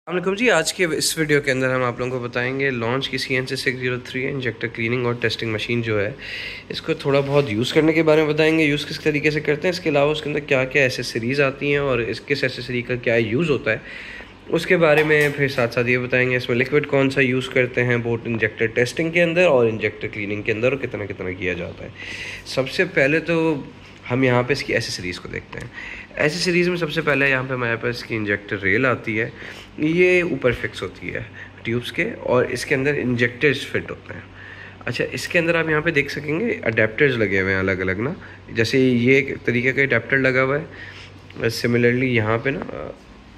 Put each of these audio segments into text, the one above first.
अस्सलाम जी। आज के इस वीडियो के अंदर हम आप लोगों को बताएंगे लॉन्च की CNC603 इंजेक्टर क्लीनिंग और टेस्टिंग मशीन जो है इसको थोड़ा बहुत यूज़ करने के बारे में बताएंगे, यूज़ किस तरीके से करते हैं, इसके अलावा उसके अंदर क्या क्या एसेसरीज़ आती हैं और किस एसेसरी का क्या यूज़ होता है उसके बारे में फिर साथ साथ ये बताएंगे इसमें लिक्विड कौन सा यूज़ करते हैं बोथ इंजेक्टर टेस्टिंग के अंदर और इंजेक्टर क्लीनिंग के अंदर और कितना कितना किया जाता है। सबसे पहले तो हम यहाँ पे इसकी एसेसरीज़ को देखते हैं। एसेसरीज़ में सबसे पहले यहाँ पे हमारे पास इसकी इंजेक्टर रेल आती है, ये ऊपर फिक्स होती है ट्यूब्स के और इसके अंदर इंजेक्टर्स फिट होते हैं। अच्छा, इसके अंदर आप यहाँ पे देख सकेंगे अडेप्टर्स लगे हुए हैं अलग अलग ना, जैसे ये एक तरीके का अडेप्टर लगा हुआ है। सिमिलरली यहाँ पे ना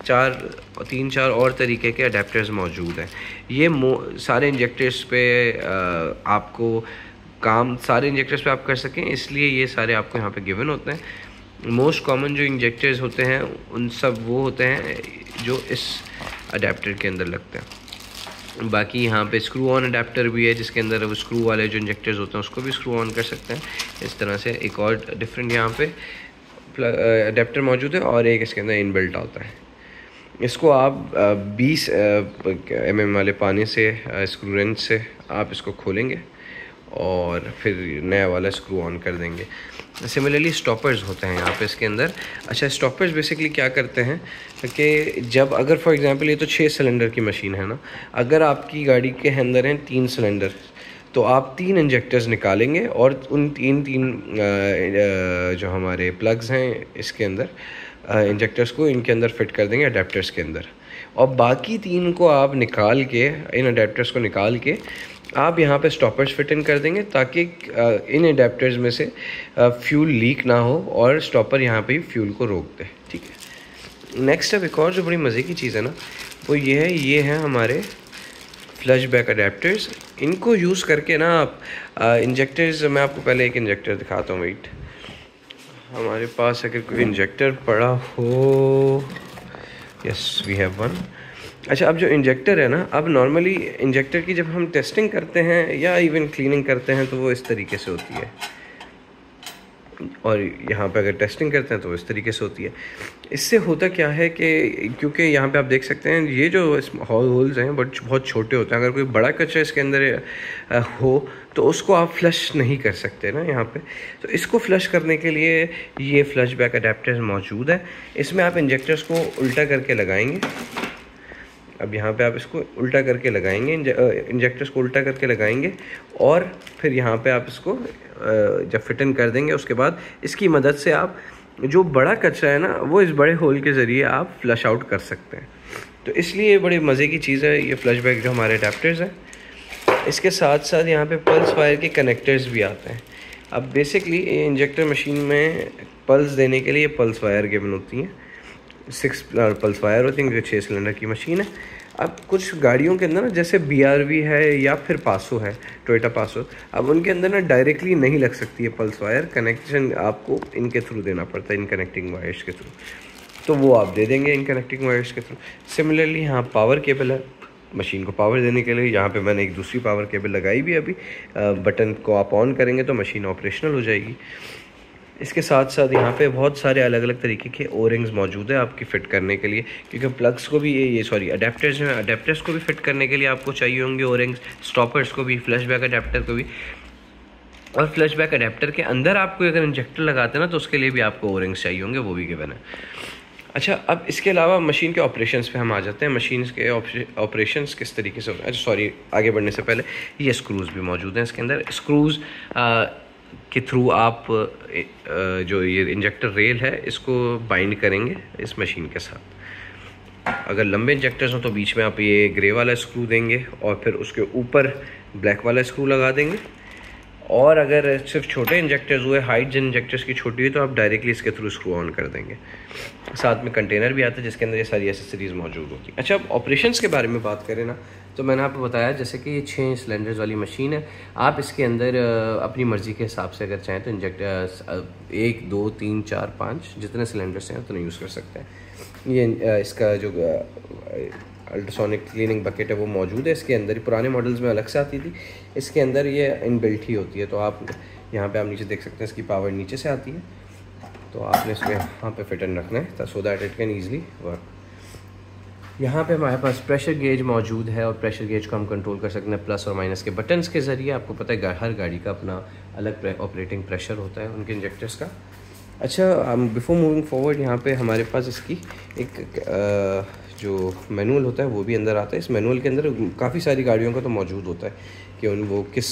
तीन चार और तरीके के अडेप्टर्स मौजूद हैं। ये सारे इंजेक्टर्स पे आपको काम सारे इंजेक्टर्स पे आप कर सकें, इसलिए ये सारे आपको यहाँ पे गिवन होते हैं। मोस्ट कॉमन जो इंजेक्टर्स होते हैं उन सब वो होते हैं जो इस अडेप्टर के अंदर लगते हैं। बाकी यहाँ पे स्क्रू ऑन अडेप्टर भी है जिसके अंदर वो स्क्रू वाले जो इंजेक्टर्स होते हैं उसको भी स्क्रू ऑन कर सकते हैं। इस तरह से एक और डिफरेंट यहाँ पे अडेप्टर मौजूद है और एक इसके अंदर इनबिल्ट होता है। इसको आप 20 mm वाले पानी से स्क्रू रेंच से आप इसको खोलेंगे और फिर नया वाला स्क्रू ऑन कर देंगे। सिमिलरली स्टॉपर्स होते हैं यहाँ पे इसके अंदर। अच्छा, स्टॉपर्स बेसिकली क्या करते हैं कि जब अगर फॉर एग्जांपल ये तो 6 सिलेंडर की मशीन है ना, अगर आपकी गाड़ी के अंदर हैं 3 सिलेंडर तो आप 3 इंजेक्टर्स निकालेंगे और उन तीन जो हमारे प्लग्स हैं इसके अंदर इंजेक्टर्स को इनके अंदर फिट कर देंगे अडेप्टर्स के अंदर, और बाकी 3 को आप निकाल के इन अडेप्टर्स को निकाल के आप यहाँ पे स्टॉपर्स फिट इन कर देंगे ताकि इन अडेप्टर्स में से फ्यूल लीक ना हो और स्टॉपर यहाँ पे फ्यूल को रोक दे। ठीक है। नेक्स्ट अब एक और जो बड़ी मज़े की चीज़ है ना वो ये है हमारे फ्लश बैक अडेप्टर्स। इनको यूज़ करके ना आप इंजेक्टर्स, मैं आपको पहले एक इंजेक्टर दिखाता हूँ। वेट, हमारे पास अगर कोई इंजेक्टर पड़ा हो, यस वी हैव वन। अच्छा, अब जो इंजेक्टर है ना, अब नॉर्मली इंजेक्टर की जब हम टेस्टिंग करते हैं या इवन क्लीनिंग करते हैं तो वो इस तरीके से होती है, और यहाँ पे अगर टेस्टिंग करते हैं तो इस तरीके से होती है। इससे होता क्या है कि क्योंकि यहाँ पे आप देख सकते हैं ये जो होल्स हैं बहुत छोटे होते हैं, अगर कोई बड़ा कचरा इसके अंदर हो तो उसको आप फ्लश नहीं कर सकते ना यहाँ पे। तो इसको फ्लश करने के लिए ये फ्लश बैक अडेप्टर्स मौजूद है। इसमें आप इंजेक्टर्स को उल्टा करके लगाएंगे। अब यहाँ पे आप इसको उल्टा करके लगाएंगे, इंजेक्टर्स को उल्टा करके लगाएंगे और फिर यहाँ पे आप इसको जब फिट इन कर देंगे उसके बाद इसकी मदद से आप जो बड़ा कचरा है ना वो इस बड़े होल के ज़रिए आप फ्लश आउट कर सकते हैं। तो इसलिए बड़ी मज़े की चीज़ है ये फ्लश बैक जो हमारे अडेप्टर्स हैं। इसके साथ साथ यहाँ पे पल्स वायर के कनेक्टर्स भी आते हैं। अब बेसिकली इंजेक्टर मशीन में पल्स देने के लिए पल्स वायर गिवन होती हैं, 6 पल्स वायर होती हैं, 6 सिलेंडर की मशीन है। अब कुछ गाड़ियों के अंदर ना जैसे BRV है या फिर पासो है, टोयोटा पासो, अब उनके अंदर ना डायरेक्टली नहीं लग सकती है पल्स वायर, कनेक्शन आपको इनके थ्रू देना पड़ता है, इन कनेक्टिंग वायर्स के थ्रू। तो वो आप दे देंगे इन कनेक्टिंग वायर्स के थ्रू। सिमिलरली यहाँ पावर केबल है मशीन को पावर देने के लिए, यहाँ पे मैंने एक दूसरी पावर केबल लगाई भी अभी। बटन को आप ऑन करेंगे तो मशीन ऑपरेशनल हो जाएगी। इसके साथ साथ यहाँ पे बहुत सारे अलग अलग तरीके के ओरिंग्स मौजूद है आपकी फ़िट करने के लिए, क्योंकि प्लग्स को भी अडेप्टर्स हैं, अडेप्टर्स को भी फिट करने के लिए आपको चाहिए होंगे ओरिंग्स, स्टॉपर्स को भी, फ्लश बैक अडेप्टर को भी। और फ्लश बैक अडेप्टर के अंदर आपको अगर इंजेक्टर लगाते हैं ना तो उसके लिए भी आपको ओरिंग्स चाहिए होंगे, वो भी गिवन है। अच्छा, अब इसके अलावा मशीन के ऑपरेशंस पे हम आ जाते हैं। मशीन के ऑपरेशंस किस तरीके से होते हैं। अच्छा आगे बढ़ने से पहले ये स्क्रूज़ भी मौजूद हैं इसके अंदर। स्क्रूज़ के थ्रू आप जो ये इंजेक्टर रेल है इसको बाइंड करेंगे इस मशीन के साथ। अगर लंबे इंजेक्टर्स हों तो बीच में आप ये ग्रे वाला स्क्रू देंगे और फिर उसके ऊपर ब्लैक वाला स्क्रू लगा देंगे, और अगर सिर्फ छोटे इंजेक्टर्स हुए, हाइट जिन इंजेक्टर्स की छोटी हुई, तो आप डायरेक्टली इसके थ्रू स्क्रू ऑन कर देंगे। साथ में कंटेनर भी आता है जिसके अंदर ये सारी एसेसरीज़ मौजूद होती हैं। अच्छा, अब ऑपरेशंस के बारे में बात करें ना तो मैंने आपको बताया जैसे कि ये 6 सिलेंडर्स वाली मशीन है। आप इसके अंदर अपनी मर्ज़ी के हिसाब से अगर चाहें तो इंजेक्टर 1 2 3 4 5 जितने सिलेंडर्स हैं उतने यूज़ कर सकते हैं। ये इसका जो अल्ट्रासोनिक क्लीनिंग बकेट है वो मौजूद है इसके अंदर। पुराने मॉडल्स में अलग से आती थी, इसके अंदर ये इनबिल्ट ही होती है। तो आप यहाँ पे आप नीचे देख सकते हैं इसकी पावर नीचे से आती है, तो आपने इसमें यहाँ पे फिट इन रखना है so that it can easily work. यहाँ पे हमारे पास प्रेशर गेज मौजूद है और प्रेशर गेज को हम कंट्रोल कर सकते हैं प्लस और माइनस के बटन्स के ज़रिए। आपको पता है हर गाड़ी का अपना अलग ऑपरेटिंग प्रेशर होता है उनके इंजेक्टर्स का। अच्छा, बिफोर मूविंग फॉरवर्ड यहाँ पे हमारे पास इसकी एक जो मैनुअल होता है वो भी अंदर आता है। इस मैनुअल के अंदर काफ़ी सारी गाड़ियों का तो मौजूद होता है कि वो किस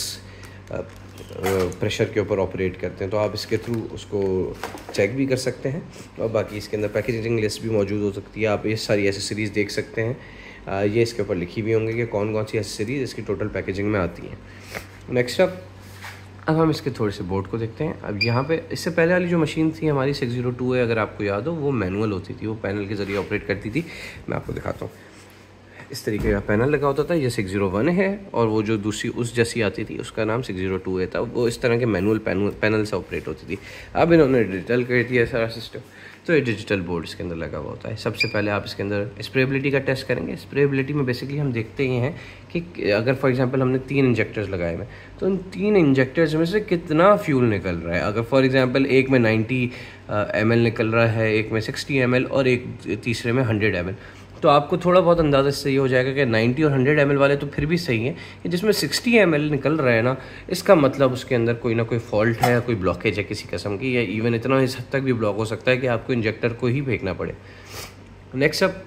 प्रेशर के ऊपर ऑपरेट करते हैं, तो आप इसके थ्रू उसको चेक भी कर सकते हैं। और बाकी इसके अंदर पैकेजिंग लिस्ट भी मौजूद हो सकती है। आप ये सारी एसेसरीज़ देख सकते हैं, ये इसके ऊपर लिखी भी होंगी कि कौन कौन सी एसेसरीज इसकी टोटल पैकेजिंग में आती हैं। नेक्स्ट अब हम इसके थोड़े से बोर्ड को देखते हैं। अब यहाँ पे इससे पहले वाली जो मशीन थी हमारी 602 है, अगर आपको याद हो, वो मैनुअल होती थी, वो पैनल के ज़रिए ऑपरेट करती थी। मैं आपको दिखाता हूँ, इस तरीके का पैनल लगा होता था। ये 601 है और वो जो दूसरी उस जैसी आती थी उसका नाम 602 है था। वो इस तरह के मैनुअल पैनल से ऑपरेट होती थी। अब इन्होंने डिजिटल कर दिया सारा सिस्टम, तो ये डिजिटल बोर्ड इसके अंदर लगा हुआ होता है। सबसे पहले आप इसके अंदर स्प्रेबिलिटी का टेस्ट करेंगे। स्प्रेबिलिटी में बेसिकली हम देखते ही हैं कि अगर फॉर एग्जांपल हमने 3 इंजेक्टर्स लगाए हुए तो उन 3 इंजेक्टर्स में से कितना फ्यूल निकल रहा है। अगर फॉर एग्जांपल एक में 90 ml निकल रहा है, एक में 60 ml और एक तीसरे में 100 ml, तो आपको थोड़ा बहुत अंदाज़ा इससे ये हो जाएगा कि 90 और 100 ml वाले तो फिर भी सही हैं, कि जिसमें 60 ml निकल रहा है ना, इसका मतलब उसके अंदर कोई ना कोई फॉल्ट है या कोई ब्लॉकेज है किसी किस्म की, या इवन इतना इस हद तक भी ब्लॉक हो सकता है कि आपको इंजेक्टर को ही फेंकना पड़े। नेक्स्ट अब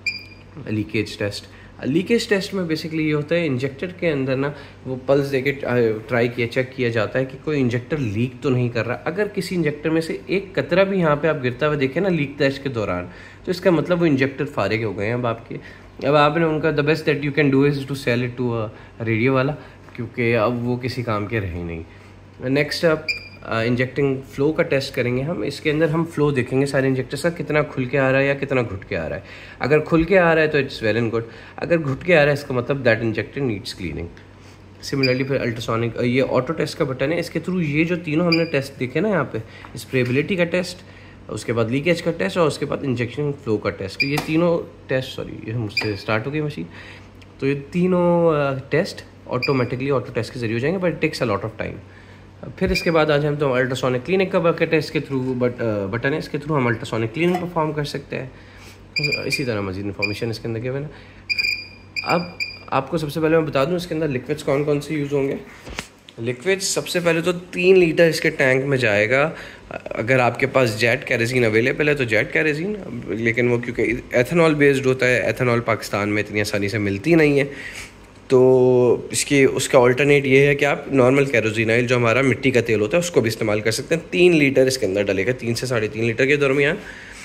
लीकेज टेस्ट। लीकेज टेस्ट में बेसिकली ये होता है, इंजेक्टर के अंदर ना वो पल्स देके चेक किया जाता है कि कोई इंजेक्टर लीक तो नहीं कर रहा। अगर किसी इंजेक्टर में से एक कतरा भी यहाँ पे आप गिरता हुआ देखें ना लीक टेस्ट के दौरान, तो इसका मतलब वो इंजेक्टर फारिग हो गए हैं अब आपके। अब आपने उनका the best that you can do is to sell it to a radio वाला, क्योंकि अब वो किसी काम के रहे नहीं। नेक्स्ट आप इंजेक्टिंग फ़्लो का टेस्ट करेंगे हम। इसके अंदर हम फ़्लो देखेंगे सारे इंजेक्टर्स का, कितना खुल के आ रहा है या कितना घुट के आ रहा है। अगर खुल के आ रहा है तो इट्स वेल एंड गुड, अगर घुट के आ रहा है इसका मतलब that injector needs cleaning. Similarly फिर अल्ट्रासोनिक, ये ऑटो टेस्ट का बटन है, इसके थ्रू ये जो तीनों हमने टेस्ट देखे ना यहाँ पे, स्प्रेबिलिटी का टेस्ट, उसके बाद लीकेज का टेस्ट और उसके बाद इंजेक्शन फ्लो का टेस्ट, ये तीनों टेस्ट, सॉरी ये मुझसे स्टार्ट हो गई मशीन, तो ये तीनों टेस्ट ऑटोमेटिकली ऑटो टेस्ट के जरिए हो जाएंगे, but it takes a lot of time. फिर इसके बाद आज हम तो अल्ट्रासोनिक क्लीनिक का बकेट है, इसके थ्रू बटन है, इसके थ्रू हम अल्ट्रासोनिक क्लीनिंग परफॉर्म कर सकते हैं। इसी तरह मजीद इन्फॉर्मेशन इसके अंदर गिवन है। अब आपको सबसे पहले मैं बता दूं इसके अंदर लिक्विड्स कौन कौन से यूज़ होंगे। लिक्विड्स सबसे पहले तो 3 लीटर इसके टैंक में जाएगा। अगर आपके पास जेट कैरेजीन अवेलेबल है तो जेट कैरेजीन, लेकिन वो क्योंकि एथेनॉल बेस्ड होता है, एथेनॉल पाकिस्तान में इतनी आसानी से मिलती नहीं है, तो उसका अल्टरनेट ये है कि आप नॉर्मल कैरोसिन ऑयल जो हमारा मिट्टी का तेल होता है उसको भी इस्तेमाल कर सकते हैं। 3 लीटर इसके अंदर डलेगा, 3 से 3.5 लीटर के दरमियान।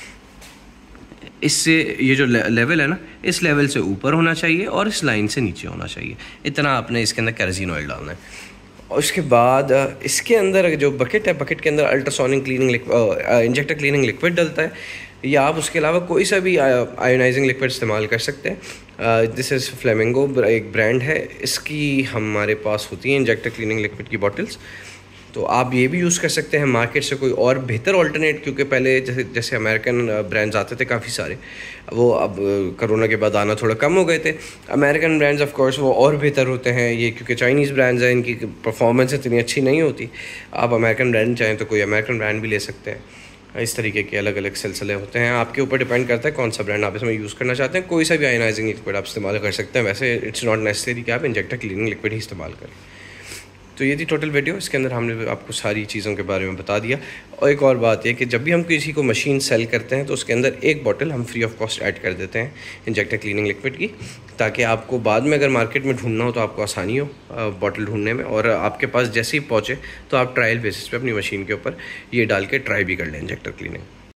इससे ये जो लेवल है ना, इस लेवल से ऊपर होना चाहिए और इस लाइन से नीचे होना चाहिए, इतना आपने इसके अंदर कैरोसिन ऑयल डालना है। और उसके बाद इसके अंदर जो बकेट है, बकेट के अंदर ultrasonic cleaning injector cleaning liquid डलता है, या आप उसके अलावा कोई सा भी आयोनाइजिंग लिक्विड इस्तेमाल कर सकते हैं। दिस इज़ फ्लेमिंगो, एक ब्रांड है, इसकी हमारे पास होती है इंजेक्टर क्लीनिंग लिक्विड की बॉटल्स, तो आप ये भी यूज़ कर सकते हैं मार्केट से कोई और बेहतर ऑल्टरनेट, क्योंकि पहले जैसे अमेरिकन ब्रांड्स आते थे काफ़ी सारे, वो अब कोरोना के बाद आना थोड़ा कम हो गए थे। अमेरिकन ब्रांड्स ऑफ कोर्स वो और बेहतर होते हैं, ये क्योंकि चाइनीज़ ब्रांड्स हैं, इनकी परफॉर्मेंस इतनी अच्छी नहीं होती। आप अमेरिकन ब्रांड चाहें तो कोई अमेरिकन ब्रांड भी ले सकते हैं। इस तरीके के अलग अलग सिलसिले होते हैं, आपके ऊपर डिपेंड करता है कौन सा ब्रांड आप इसमें यूज़ करना चाहते हैं। कोई सा भी आयोनाइजिंग लिक्विड आप इस्तेमाल कर सकते हैं, वैसे इट्स नॉट नेसेसरी कि आप इंजेक्टर क्लीनिंग लिक्विड ही इस्तेमाल करें। तो ये थी टोटल वीडियो, इसके अंदर हमने आपको सारी चीज़ों के बारे में बता दिया। और एक और बात है कि जब भी हम किसी को मशीन सेल करते हैं तो उसके अंदर एक बॉटल हम फ्री ऑफ कॉस्ट ऐड कर देते हैं इंजेक्टर क्लीनिंग लिक्विड की, ताकि आपको बाद में अगर मार्केट में ढूंढना हो तो आपको आसानी हो बॉटल ढूंढने में, और आपके पास जैसे ही पहुँचे तो आप ट्रायल बेसिस पे अपनी मशीन के ऊपर ये डाल के ट्राई भी कर लें इंजेक्टर क्लीनिंग।